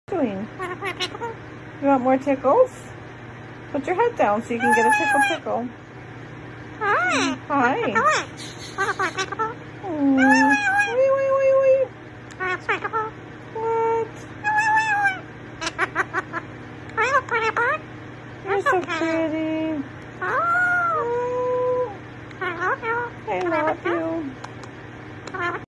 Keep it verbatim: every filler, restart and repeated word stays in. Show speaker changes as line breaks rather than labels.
Doing? You want more tickles? Put your head down so you can get a tickle tickle.
Hi.
Hi. Mm. Wee, wee, wee, wee. What? You're so pretty.
Oh,
Oh,
I love you.
I love you.